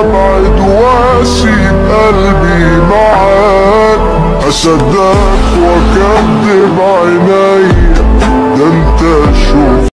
ابعد واسيب قلبي معاك، اصدق واكدب عينيا، ده انت شوف